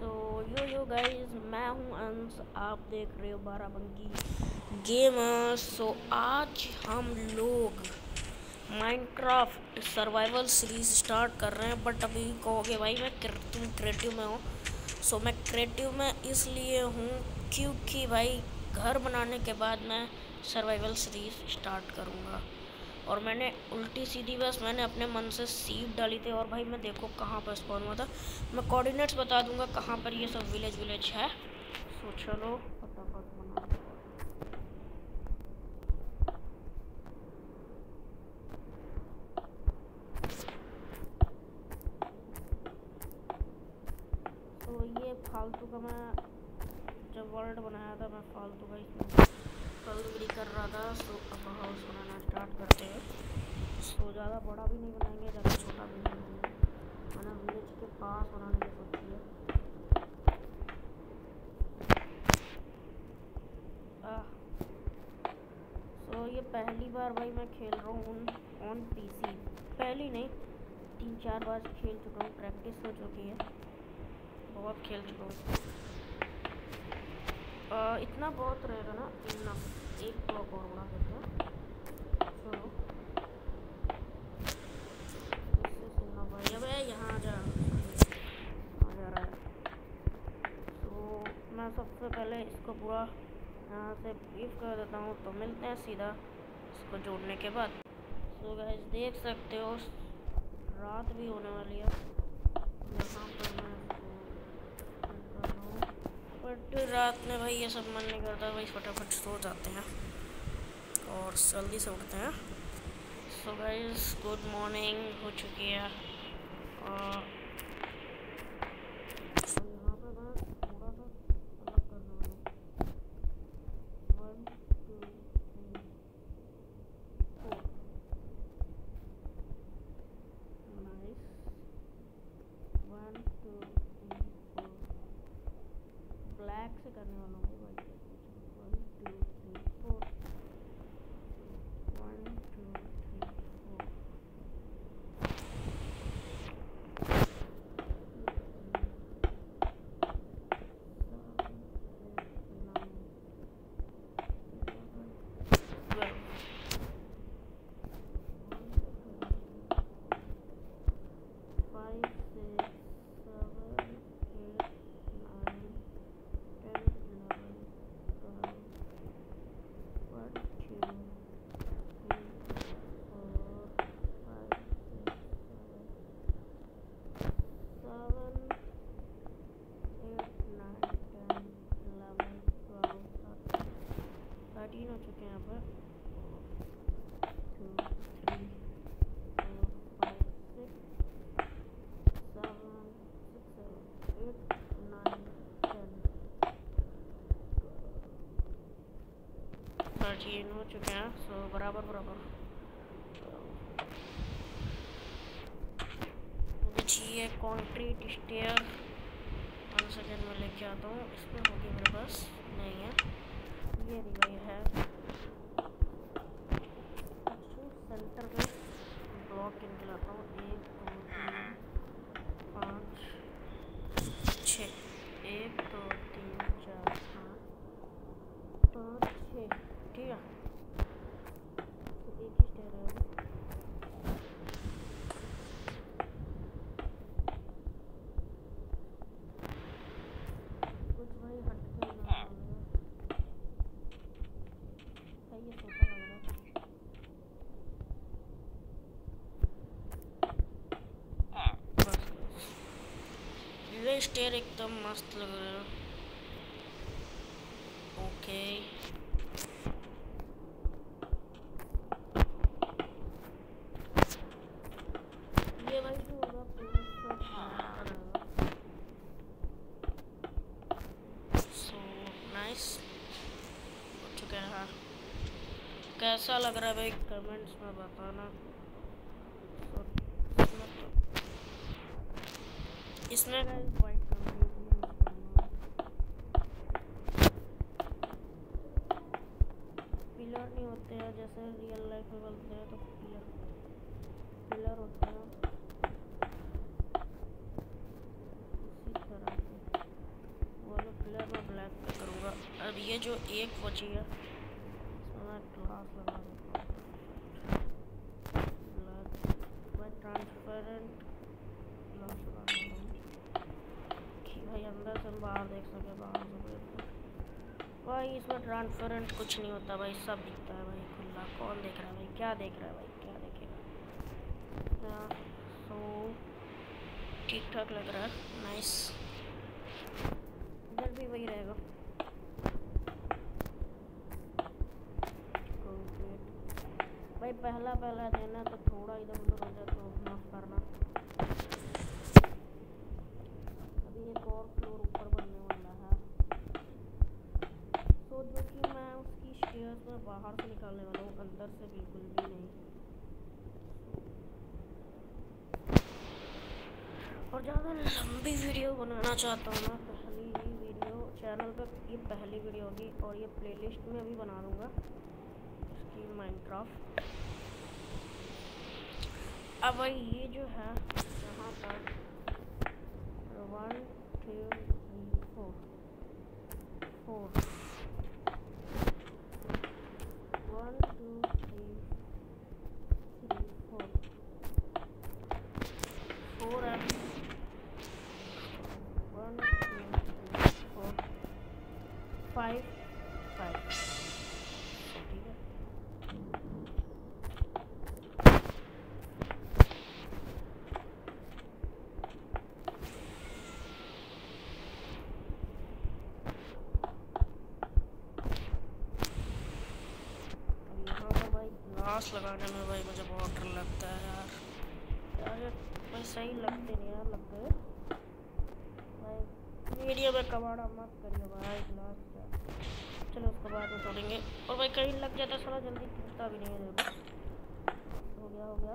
सो yo guys, मैं हूं अंश, आप देख रहे हो बाराबंकी गेमर्स। सो आज हम लोग माइनक्राफ्ट सर्वाइवल सीरीज स्टार्ट कर रहे हैं। बट अभी कहोगे भाई तुम क्रिएटिव में हो। सो मैं क्रिएटिव में इसलिए हूँ क्योंकि भाई घर बनाने के बाद मैं सर्वाइवल सीरीज स्टार्ट करूँगा। और मैंने उल्टी सीधी बस मैंने अपने मन से सीड डाली थी। और भाई मैं देखो कहाँ पर स्पॉन हुआ था। मैं कोऑर्डिनेट्स बता दूंगा कहाँ पर ये सब विलेज है। सो चलो फटाफट बना। तो ये फालतू का मैं जब वर्ल्ड बनाया था मैं फालतू का इसमें फलगिरी कर रहा था। सो अब हाउस बनाना स्टार्ट करते हैं। सो ज़्यादा बड़ा भी नहीं बनाएंगे, ज़्यादा छोटा भी नहीं बनाएंगे। मैंने विलेज के पास बनाने की सोची है। सो ये पहली बार भाई मैं खेल रहा हूँ ऑन पीसी। पहली नहीं, 3-4 बार खेल चुका हूँ, प्रैक्टिस हो चुकी है, बहुत खेल चुका हूँ। इतना बहुत रहेगा ना, इनफ। एक ब्लॉक और बना देते हैं। चलो इससे सुनना भाई, अब यहाँ आ जा रहा है। तो मैं सबसे पहले इसको पूरा यहाँ से बीफ कर देता हूँ। तो मिलते हैं सीधा इसको जोड़ने के बाद। सो गाइस देख सकते हो रात भी होने वाली है। यहाँ पर मैं कर रहा हूँ, बट रात में भाई ये सब मन नहीं करता भाई, फटाफट सो जाते हैं और जल्दी से उठते हैं। सो गाइस गुड मॉर्निंग हो चुकी है। और यहाँ पर मैं थोड़ा सा अलग करने वाला हूँ। 1 2 3 4 नाइस। 1 2 3 4 ब्लैक से करने वाला हूँ भाई। 1 2 3 4 1 2 3 4 हो चुके हैं यहाँ पर। 2 3 4 5 6 7 8 9 10 13 हो चुके हैं। सो बराबर मुझे चाहिए कंक्रीट स्टेयर। 1 सेकेंड में लेके आता हूँ। इसमें होगी मेरे पास, नहीं है ये नहीं भाई है। सेंटर में ब्लॉक इनके लाता हूँ। 1 2 3 5 6 1 2 3 4 5 6 ठीक है। तो एक ही स्टेयर है। कुछ भाई हटके लगा ये छोटा लग रहा है। बस ये स्टेयर एकदम मस्त लग रहा है। ओके ये भाई जो होगा पूरा सो नाइस हो चुका है। कैसा लग रहा है भाई कमेंट्स में बताना। इसमें वाइट पिलर नहीं होते हैं जैसे रियल लाइफ में बनते हैं, तो पिलर होते हैं उसी तरह से। ये जो एक बची है इसमें मैं ग्लास लगा देता हूँ। मैं ट्रांसपेरेंट ग्लास लगा देता हूँ कि भाई अंदर से बाहर देख सके, बाहर से भाई इसमें ट्रांसपेरेंट कुछ नहीं होता भाई, सब दिखता है भाई खुला। कौन देख रहा है भाई, क्या देख रहा है भाई, क्या देखेगा। तो ठीक ठाक लग रहा है, नाइस। इधर भी वही रहेगा। भाई पहला देना तो थोड़ा इधर उधर हो जाए तो माफ करना। अभी एक और फ्लोर ऊपर बनने वाला है, तो जो कि मैं उसकी स्टेयर्स में बाहर से निकालने वाला हूँ, अंदर से बिल्कुल भी नहीं। और ज़्यादा लंबी वीडियो बनाना चाहता हूँ मैं, पहली ही वीडियो चैनल पे, ये पहली वीडियो होगी और ये प्लेलिस्ट में भी बना दूँगा इसकी माइनक्राफ्ट। अब भाई ये जो है यहाँ पर 1 2 3 4 1 2 3 4 है। 1 2 3 4 5 ठीक है। ग्लास लगाने में भाई मुझे बहुत डर लगता है यार भाई सही लगते नहीं यार, लग गए भाई। वीडियो में कबाड़ा मत करिए भाई ग्लास का, चलो उसके बाद में तोड़ेंगे। और भाई कहीं लग जाता साला जल्दी टूटता भी नहीं है। देखो हो गया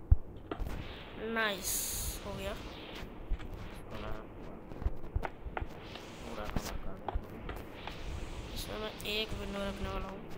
नाइस हो गया। पूरा कवर कर देता हूँ। इसमें मैं एक विंडो रखने वाला हूँ।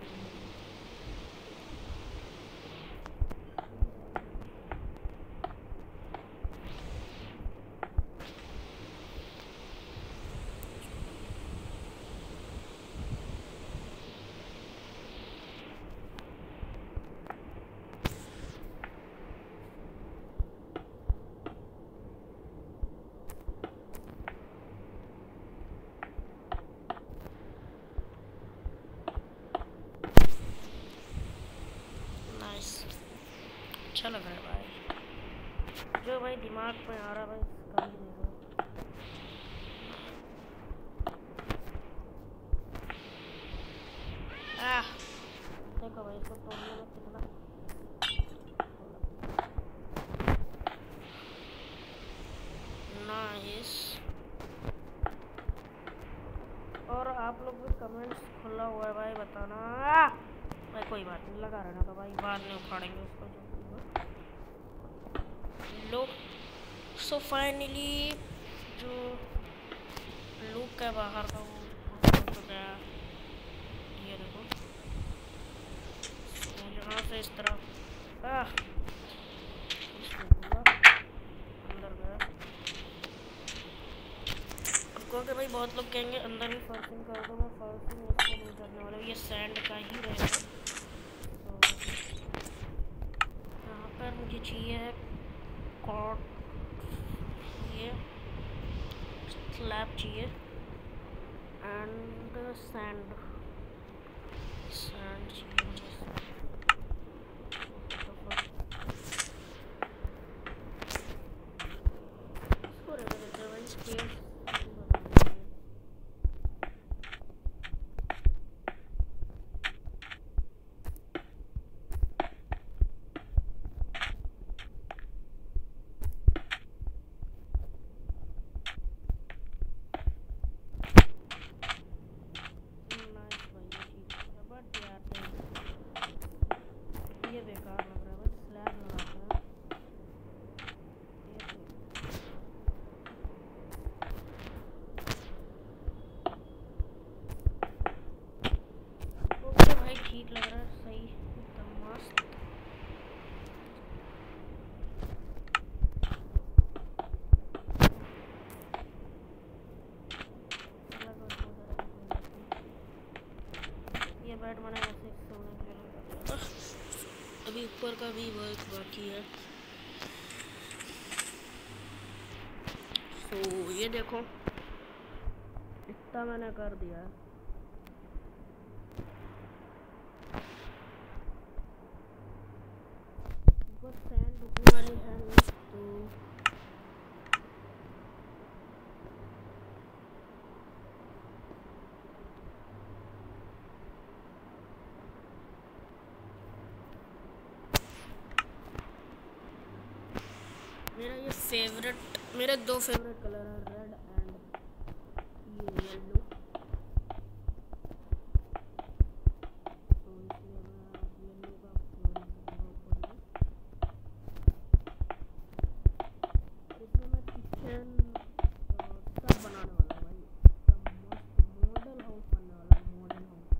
अच्छा लग रहा है भाई, जो भाई दिमाग में आ रहा है भाई कर ही देगा। देखो भाई इसको तोड़ने में कितना नाइस। और आप लोग भी कमेंट्स खुला हुआ है भाई, बताना भाई। कोई बात नहीं, लगा रहना तो भाई, बाद में उखाड़ेंगे उसको जो लो। सो फाइनली जो लुक है बाहर का वो तो गया। ये देखो तो यहाँ से इस तरह अंदर गया। अब क्योंकि भाई बहुत लोग कहेंगे अंदर भी फर्शिंग कर दो, मैं फर्शिंग इसको नहीं करने वाला, ये सैंड का ही रहेगा। तो यहाँ पर मुझे चाहिए कॉर्ड, ये स्लैब चाहिए एंड सैंड चाहिए मुझे। इसको रहने देते हैं भाई, स्टेज ये बेकार लग रहा है बस स्लैब लगाते हैं। बेड बनाया, सोने के लिए। अभी ऊपर का भी वर्क बाकी है। तो ये देखो इतना मैंने कर दिया है। बस सैंड रुकने वाली है नहीं तो मेरे दो फेवरेट कलर है, रेड एंड ये येलो। तो इसलिए मैं येलो का इसमें मैं किचन सब बनाने वाला हूँ भाई। मस्त मॉडल हाउस बनने वाला है, मॉडर्न हाउस।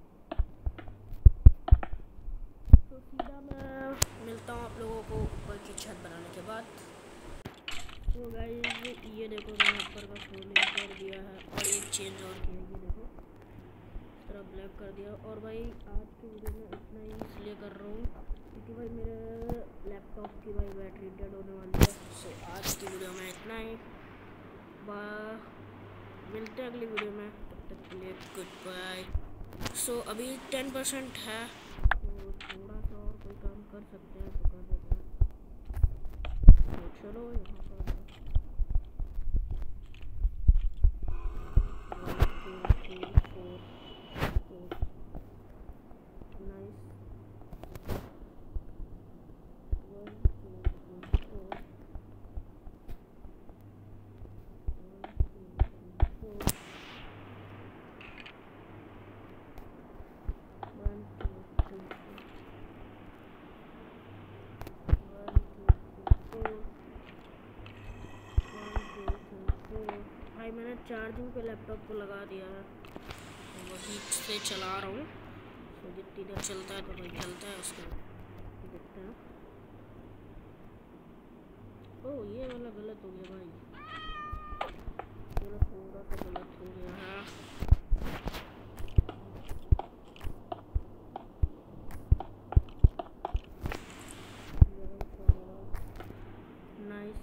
तो सीधा मैं मिलता हूँ आप लोगों को ऊपर की छत बनाने के बाद। तो गाइस ये देखो मैंने ऊपर का फ्लोरिंग कर दिया है और एक चेंज और किया, ये देखो इस तरह ब्लैक कर दिया। और भाई आज की वीडियो में इतना ही इसलिए कर रहा हूँ क्योंकि भाई मेरे लैपटॉप की भाई बैटरी डेड होने वाली है। सो आज की वीडियो में इतना ही, मिलते हैं अगली वीडियो में, तब तक के लिए गुड बाय। सो अभी 10% है तो थोड़ा सा और कोई काम कर सकते हैं तो कर देते हैं। तो चलो यहाँ पर मैंने चार्जिंग पे लैपटॉप को लगा दिया है, तो वही से चला रहा हूँ। तो जितनी देर चलता है तो भाई चलता है, उसको देखते हैं। ओह ये वाला गलत हो गया भाई, थोड़ा सा गलत हो गया है। नाइस।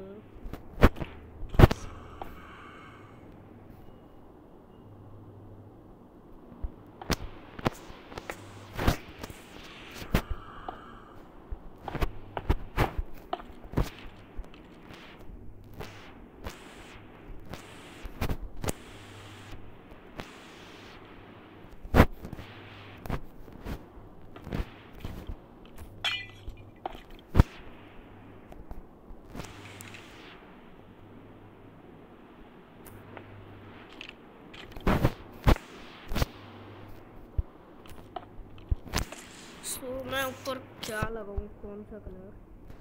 तो मैं ऊपर क्या लगाऊं, कौन सा कलर?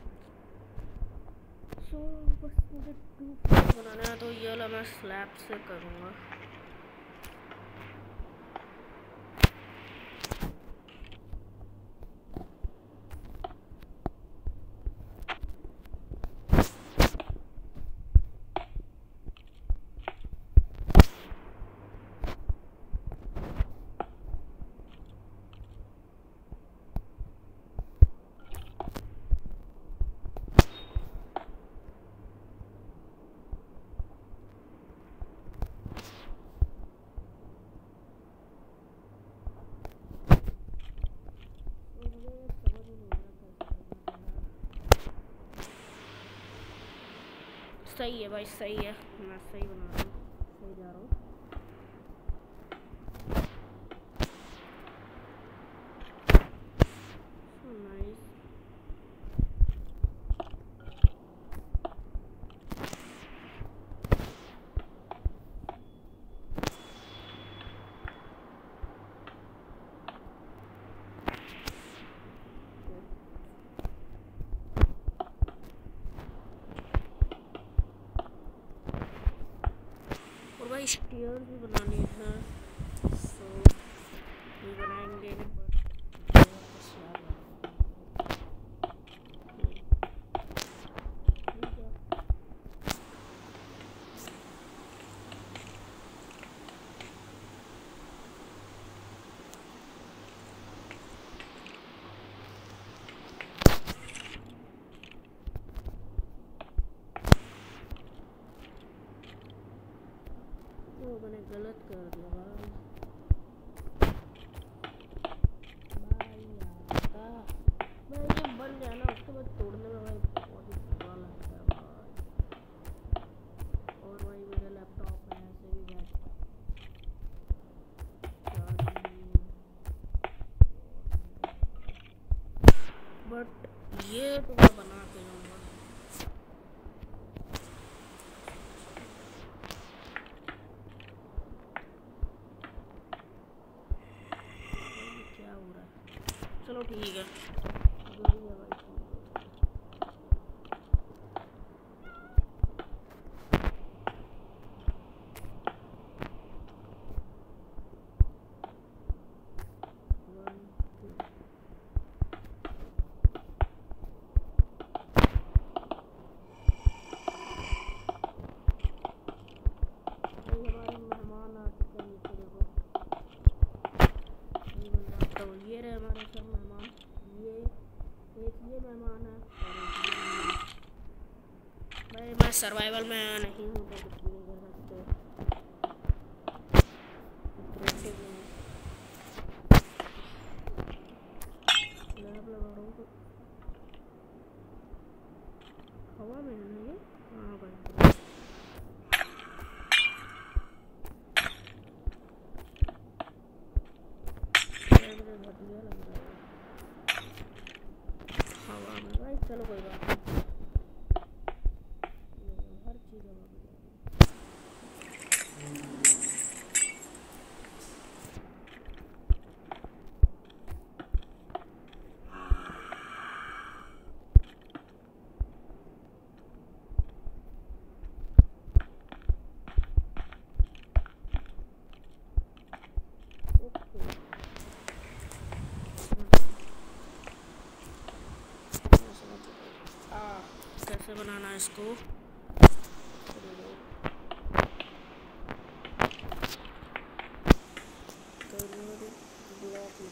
सो बस मुझे 2 फ्लोर बनाना है तो ये वाला मैं स्लैब से करूँगा। सही है भाई, सही है, मैं सही बना रहा हूँ, सही जा रहा हूँ। नाइस। और भाई स्टीयर भी बनानी है, सो ये बनाएंगे। मैंने गलत कर दिया भाई। भाई ये बन जाए ना उसके बाद तोड़ने में भाई बहुत ही बुरा लगता है भाई। और भाई मेरा लैपटॉप है ऐसे भी बैठ बट ये तो मैं बना के लूँगा। क्या हो रहा है? चलो ठीक है, जो भी है भाई। ये रहे हमारे सब मेहमान। ये एक ये मेहमान है और एक ये भाई मैं सर्वाइवल में नहीं हूँ तो कुछ नहीं कर सकते। लैब लगा रहा हूँ हवा में है ना ये। हाँ भाई बढ़िया लग रहा है हवा में भाई। चलो कोई बात नहीं, हर चीज़ हवा में जा रही है। कैसे बनाना है इसको? ब्लॉक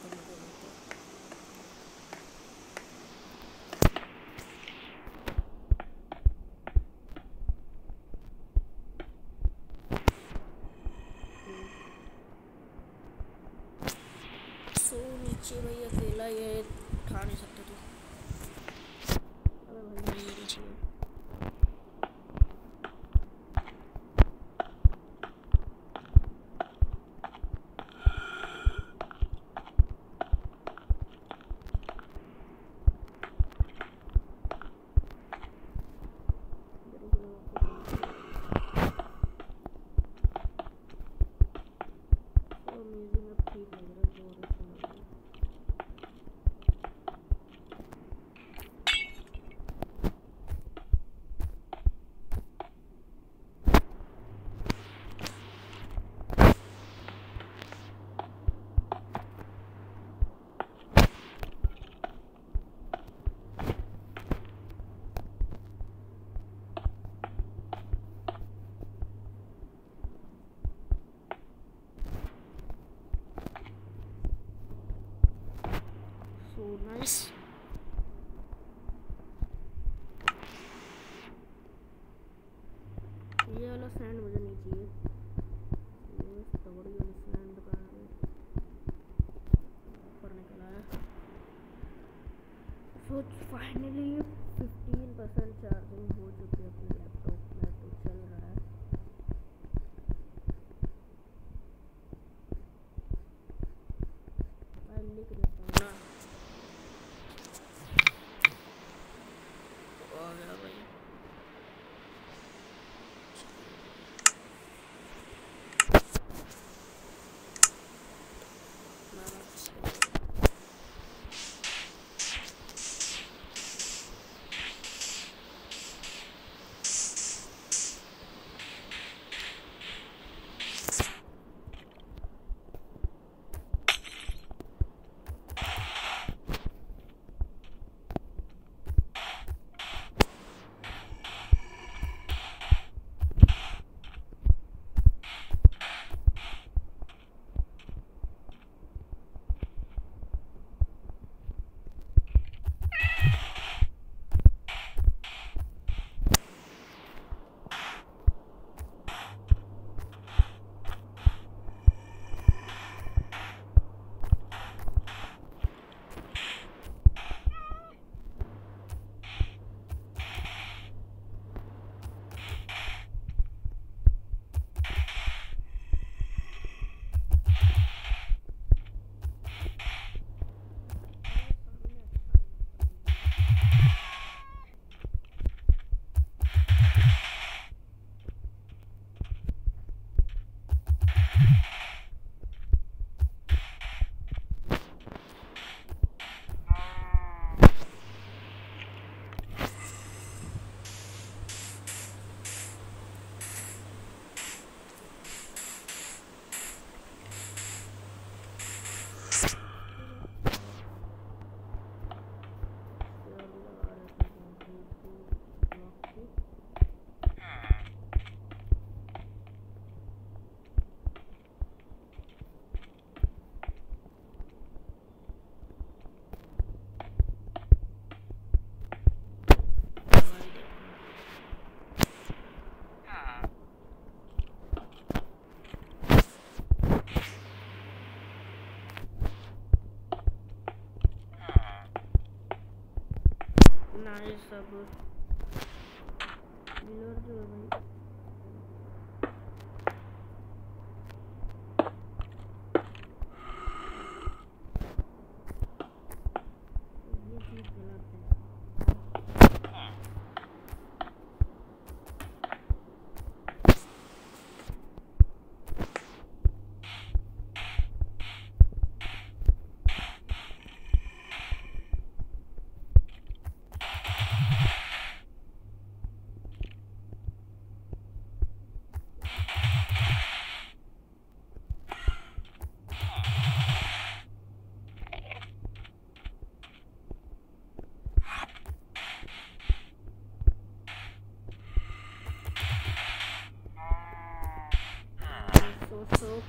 सो नीचे भाई अकेला ये उठा नहीं सकते तो अरे भाई मेरी चाहिए। So nice. ये वाला सैंड मुझे नहीं चाहिए, ये तगड़ी वाली सैंड का ऊपर निकला है। सो फाइनली 15% चार्जिंग हो चुकी है अपने लैपटॉप में, तो चल रहा है। मैं लिख देता हूँ ना, हो गया भाई। नाइस। सब मिलर जो है भाई, ये चीज गलत है। तो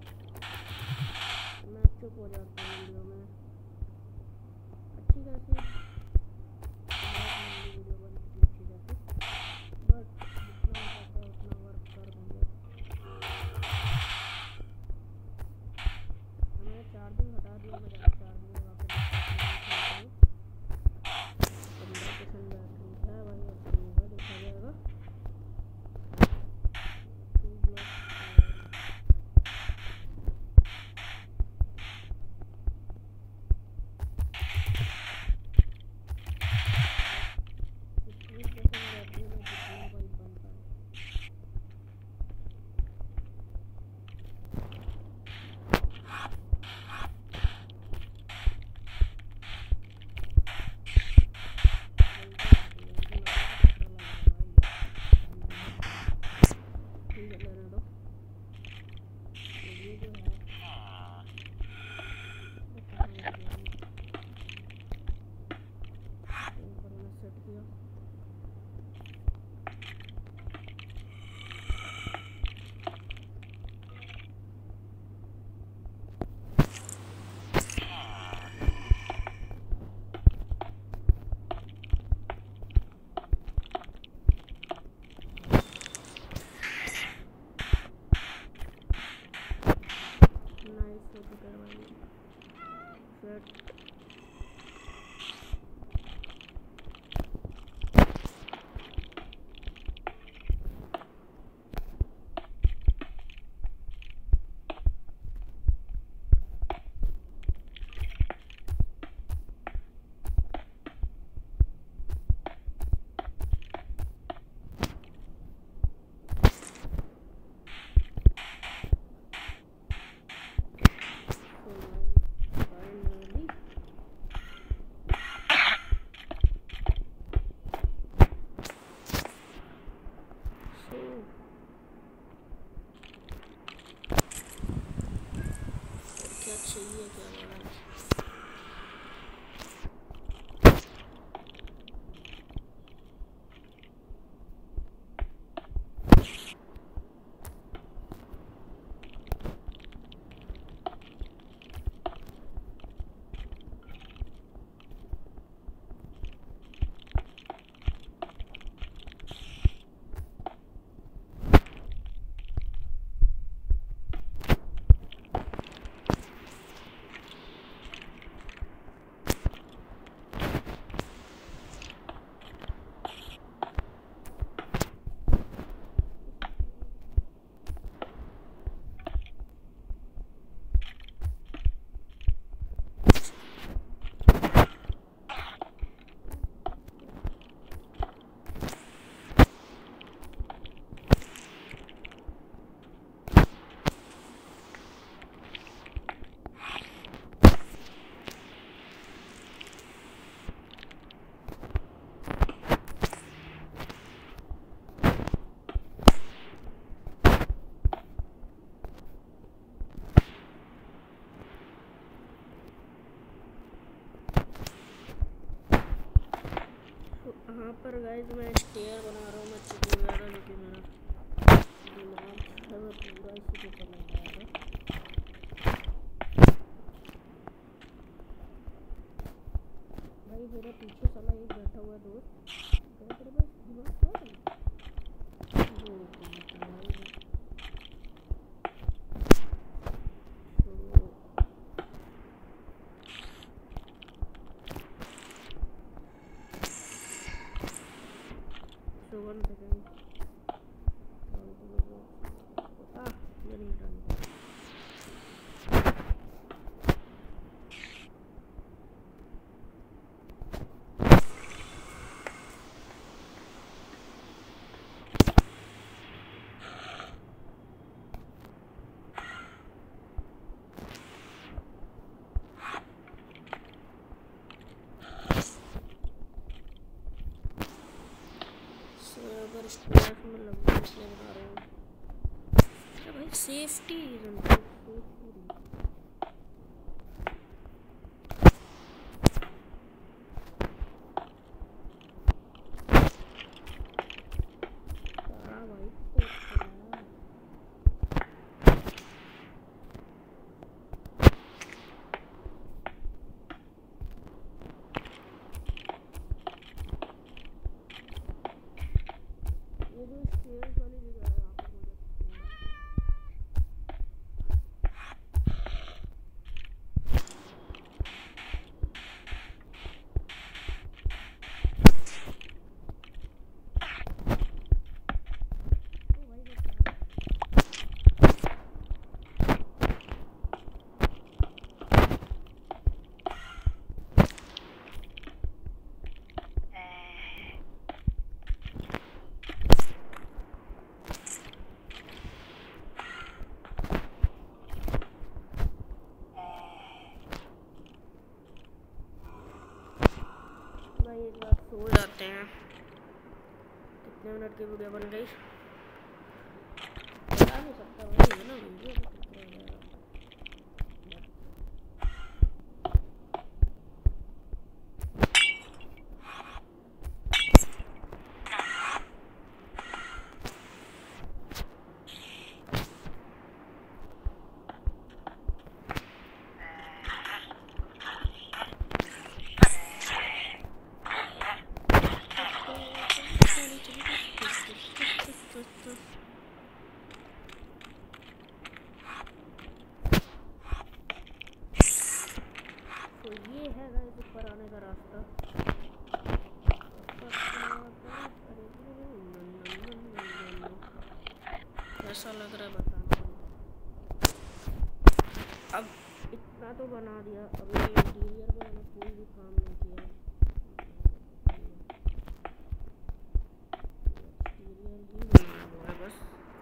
मैं चुप हो जाता हूँ वीडियो में, अच्छी खासी वीडियो बनती अच्छी खासी, बट जितना हो सकता है उतना वर्क कर दूँगा। मैंने चार्जिंग हटा दिया, मैं ज़्यादा चार्जिंग लगा के 15% बैटरी है भाई, अब होगा देखा जाएगा। क्या चाहिए क्या बड़ा गाइस मैं स्टेयर बना रहा हूँ, मैं चुप हो गया था क्योंकि मेरा दिमाग है वो पूरा इसी पे चला गया था। भाई मेरे पीछे साला एक बैठा हुआ दोस्त, तेरे पास दिमाग क्या है? वो तो 1 सेकंड ये नहीं हटाना। सर्वर स्टैश में लगभग इसलिए बना रहा हूँ। अरे भाई सेफ्टी रीजन, सेफ्टी रीजन। हाँ भाई ये जो स्टेयर्स वाली जगह है यहाँ पर मुझे भाई एक बार सो जाते हैं। कितने मिनट की वीडियो बन गई बता नहीं सकता भाई, है ना वीडियो तो कितना हो जाएगा। तो ये है गाइस ऊपर आने का रास्ता। कैसा लग रहा है बताना। अब इतना तो बना दिया, अब ये इंटीरियर में मैंने कोई भी काम नहीं किया। एक्सटीरियर ही है बस।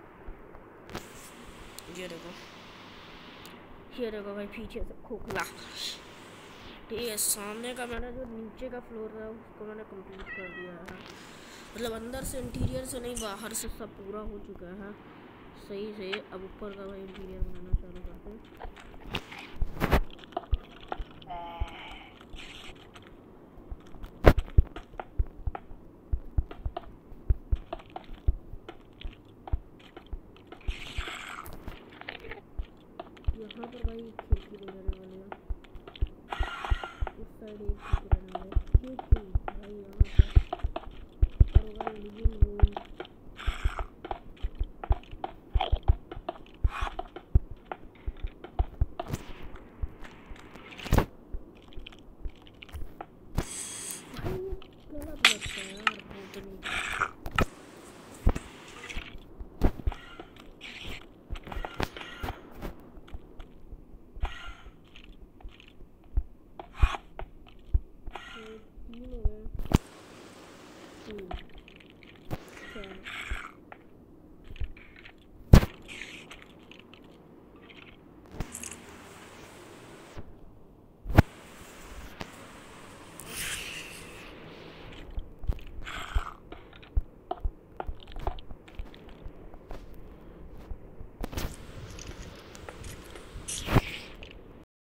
ये देखो भाई पीछे से खोखला। ठीक है, सामने का मैंने जो नीचे का फ्लोर है उसको मैंने कंप्लीट कर दिया है। मतलब अंदर से इंटीरियर से नहीं, बाहर से सब पूरा हो चुका है सही से। अब ऊपर का भाई इंटीरियर बनाना चालू करते हैं। यहाँ पर भाई